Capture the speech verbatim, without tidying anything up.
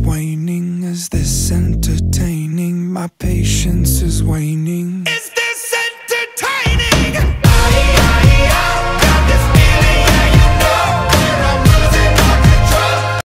waning? Is this entertaining? My patience is waning.